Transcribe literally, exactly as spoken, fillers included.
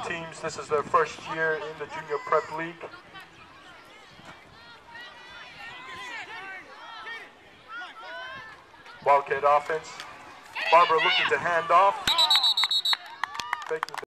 teams. This is their first year in the Junior Prep League. Wildcat offense. Barber looking to hand off. Faking